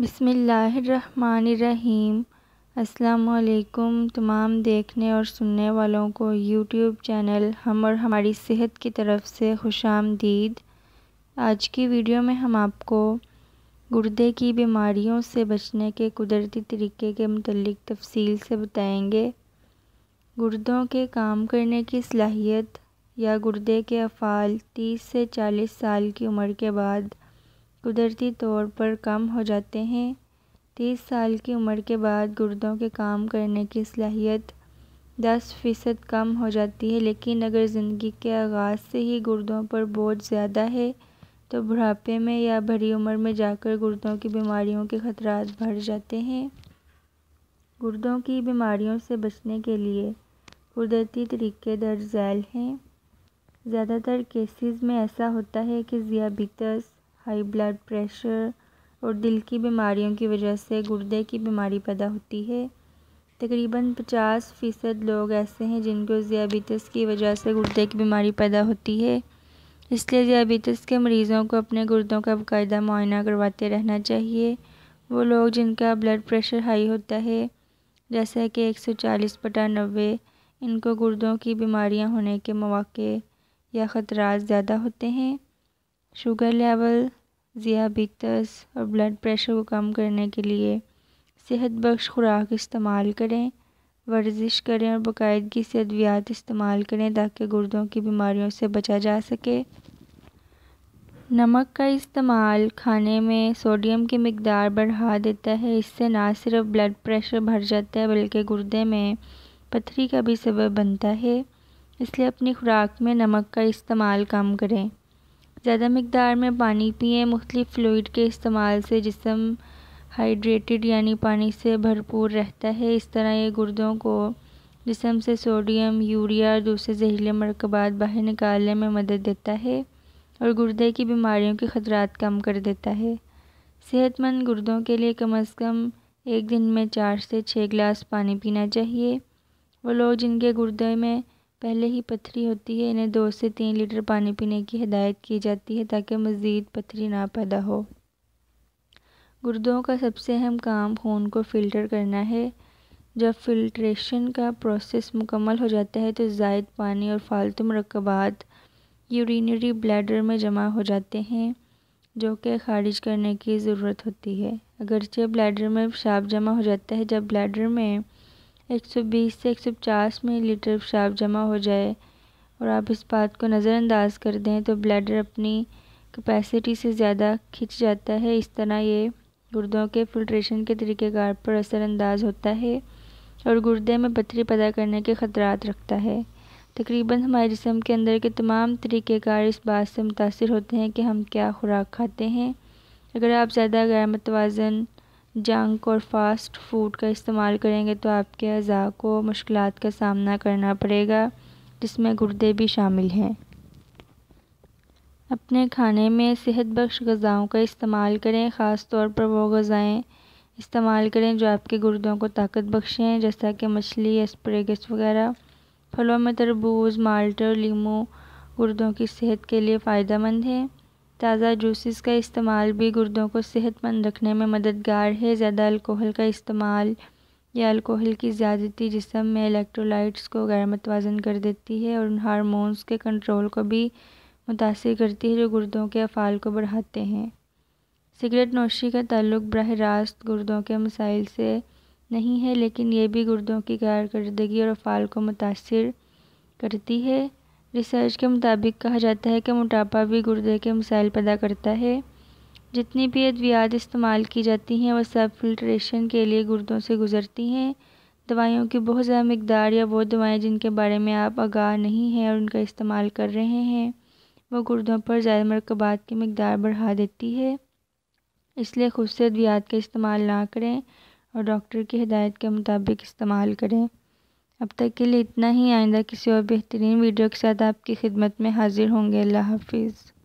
بسم اللہ الرحمن الرحیم۔ السلام علیکم تمام دیکھنے اور سننے والوں کو یوٹیوب چینل ہم اور ہماری صحت کی طرف سے خوش آمدید۔ آج کی ویڈیو میں ہم آپ کو گردے کی بیماریوں سے بچنے کے قدرتی طریقے کے متعلق تفصیل سے بتائیں گے۔ گردوں کے کام کرنے کی صلاحیت یا گردے کے افعال 30 سے 40 سال کی عمر کے بعد قدرتی طور پر کم ہو جاتے ہیں۔ 30 سال کی عمر کے بعد گردوں کے کام کرنے کی صلاحیت 10% کم ہو جاتی ہے، لیکن اگر زندگی کے آغاز سے ہی گردوں پر بوجھ زیادہ ہے تو بڑھاپے میں یا بڑی عمر میں جا کر گردوں کی بیماریوں کے خطرات بڑھ جاتے ہیں۔ گردوں کی بیماریوں سے بچنے کے لیے قدرتی طریقے درج ذیل ہیں۔ زیادہ تر کیسز میں ایسا ہوتا ہے کہ ذیابیطس، ہائی بلڈ پریشر اور دل کی بیماریوں کی وجہ سے گردے کی بیماری پیدا ہوتی ہے۔ تقریباً 50% لوگ ایسے ہیں جن کو ذیابیطس کی وجہ سے گردے کی بیماری پیدا ہوتی ہے۔ اس لیے ذیابیطس کے مریضوں کو اپنے گردوں کا باقاعدہ معائنہ کرواتے رہنا چاہیے۔ وہ لوگ جن کا بلڈ پریشر ہائی ہوتا ہے، جیسا کہ 140/90، ان کو گردوں کی بیماریاں ہونے کے مواقع یا خطرات زیادہ ہوتے ہیں۔ شوگر لیول، ذیابیطس اور بلڈ پریشر کو کم کرنے کے لیے صحت بخش خوراک استعمال کریں، ورزش کریں اور باقاعدگی سے ادویات استعمال کریں تاکہ گردوں کی بیماریوں سے بچا جا سکے۔ نمک کا استعمال کھانے میں سوڈیم کی مقدار بڑھا دیتا ہے۔ اس سے نہ صرف بلڈ پریشر بڑھ جاتا ہے بلکہ گردے میں پتھری کا بھی سبب بنتا ہے۔ اس لیے اپنی خوراک میں نمک کا استعمال کم کریں۔ زیادہ مقدار میں پانی پئیں۔ مختلف فلوئڈ کے استعمال سے جسم ہائیڈریٹڈ یعنی پانی سے بھرپور رہتا ہے۔ اس طرح یہ گردوں کو جسم سے سوڈیم، یوریا اور دوسرے زہریلے مرکبات باہر نکالنے میں مدد دیتا ہے اور گردے کی بیماریوں کے خطرات کم کر دیتا ہے۔ صحت مند گردوں کے لیے کم از کم ایک دن میں 4 سے 6 گلاس پانی پینا چاہیے۔ وہ لوگ جن کے گردے میں پہلے ہی پتھری ہوتی ہے، انہیں 2 سے 3 لیٹر پانی پینے کی ہدایت کی جاتی ہے تاکہ مزید پتھری نہ پیدا ہو۔ گردوں کا سب سے اہم کام خون کو فلٹر کرنا ہے۔ جب فلٹریشن کا پروسیس مکمل ہو جاتا ہے تو زائد پانی اور فالتو مرکبات یورینری بلیڈر میں جمع ہو جاتے ہیں، جو کہ خارج کرنے کی ضرورت ہوتی ہے۔ اگرچہ بلیڈر میں پیشاب جمع ہو جاتا ہے، جب بلیڈر میں 120 سے 150 ملی لیٹر پیشاب جمع ہو جائے اور آپ اس بات کو نظر انداز کر دیں تو بلیڈر اپنی کیپیسٹی سے زیادہ کھنچ جاتا ہے۔ اس طرح یہ گردوں کے فلٹریشن کے طریقہ کار پر اثر انداز ہوتا ہے اور گردے میں پتھری پیدا کرنے کے خطرات رکھتا ہے۔ تقریباً ہمارے جسم کے اندر کے تمام طریقہ کار اس بات سے متاثر ہوتے ہیں کہ ہم کیا خوراک کھاتے ہیں۔ اگر آپ زیادہ غیر متوازن جنک اور فاسٹ فوڈ کا استعمال کریں گے تو آپ کے اعضاء کو مشکلات کا سامنا کرنا پڑے گا، جس میں گردے بھی شامل ہیں۔ اپنے کھانے میں صحت بخش غذاؤں کا استعمال کریں۔ خاص طور پر وہ غذائیں استعمال کریں جو آپ کے گردوں کو طاقت بخشیں، جیسا کہ مچھلی، اسپریگس وغیرہ۔ پھلوں میں تربوز، مالٹے اور لیموں گردوں کی صحت کے لیے فائدہ مند ہیں۔ تازہ جوسز کا استعمال بھی گردوں کو صحت مند رکھنے میں مددگار ہے۔ زیادہ الکحل کا استعمال یا الکحل کی زیادتی جسم میں الیکٹرولائٹس کو غیر متوازن کر دیتی ہے اور ان ہارمونز کے کنٹرول کو بھی متاثر کرتی ہے جو گردوں کے افعال کو بڑھاتے ہیں۔ سگریٹ نوشی کا تعلق براہ راست گردوں کے مسائل سے نہیں ہے، لیکن یہ بھی گردوں کی کارکردگی اور افعال کو متاثر کرتی ہے۔ ریسرچ کے مطابق کہا جاتا ہے کہ موٹاپا بھی گردے کے مسائل پیدا کرتا ہے۔ جتنی بھی ادویات استعمال کی جاتی ہیں وہ سب فلٹریشن کے لیے گردوں سے گزرتی ہیں۔ دوائیوں کی بہت زیادہ مقدار یا وہ دوائیں جن کے بارے میں آپ آگاہ نہیں ہیں اور ان کا استعمال کر رہے ہیں، وہ گردوں پر زائد مرکبات کی مقدار بڑھا دیتی ہے۔ اس لیے خود سے ادویات کا استعمال نہ کریں اور ڈاکٹر کی ہدایت کے مطابق استعمال کریں۔ اب تک کے لیے اتنا ہی۔ آئندہ کسی اور بہترین ویڈیو کے ساتھ آپ کی خدمت میں حاضر ہوں گے۔ اللہ حافظ۔